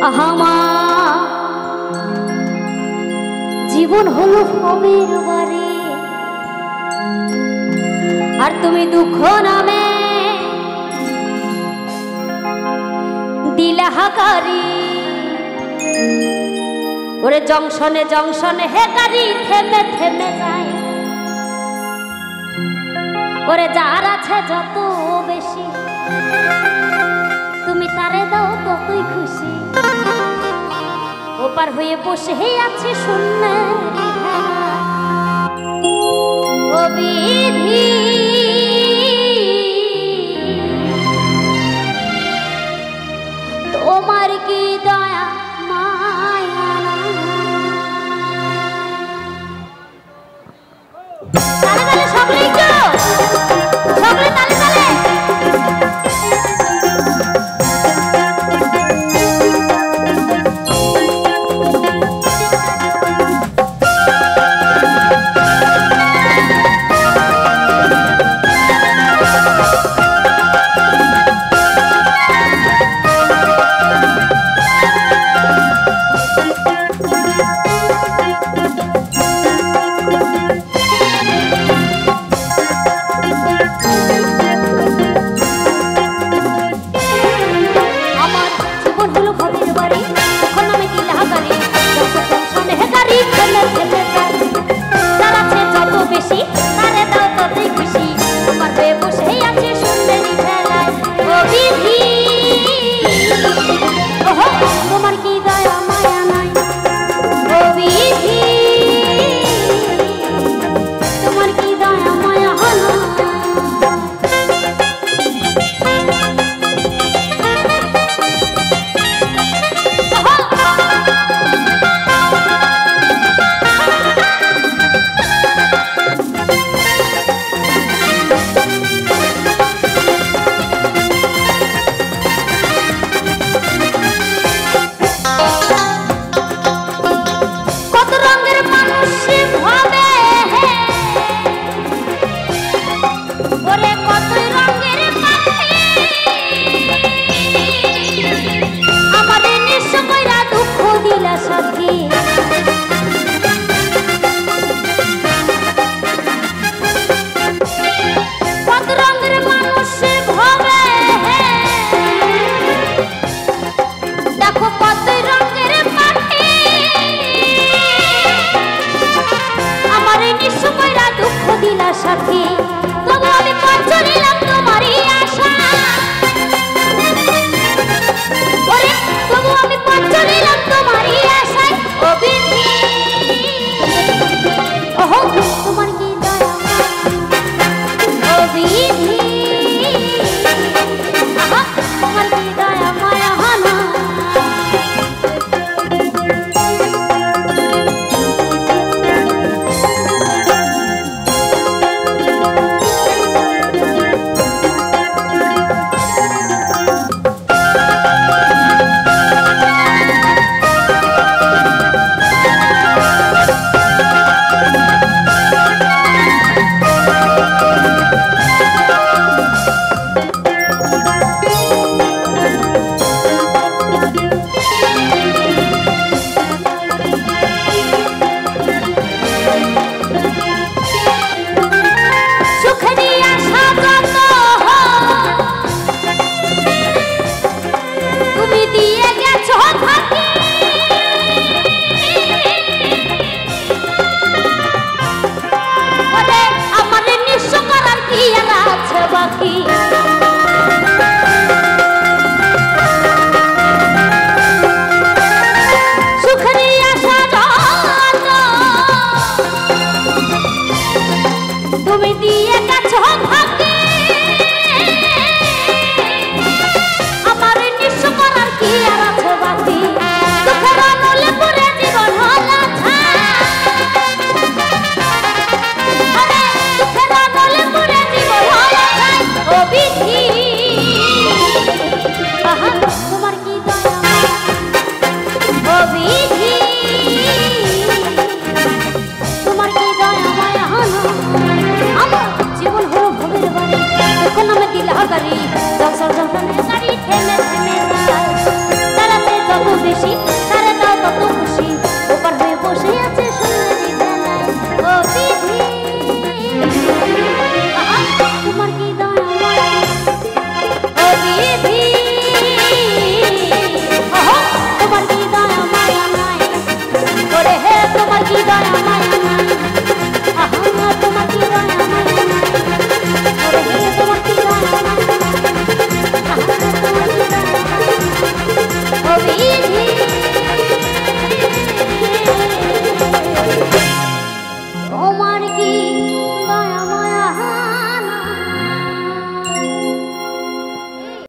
আমার জীবন হলো ভবের বাড়ি, আর তুমি দুঃখ নামে দিলা হাকারি। ওরে জংশনে জংশনে হে গাড়ি থেমে থেমে যায়, ওরে যার আছে যত বেশি তুমি তারে দাও ততই খুশি। ওপার হয়ে বসে আছে শূন্য ও বিধি, তোমার কি দয়া মায়া তালে তালে সকলেই তো সকলে তালে তালে সাথী, তবু আমি পথ চলিলাম তোমারই আশা। ওরে তবু আমি পথ চলিলাম তোমারই আশায় ও বিধি। ওহো তোমার কি দয়া ও বিধি, আহা তোমার কি দয়া মায়া হানা। কি দয়া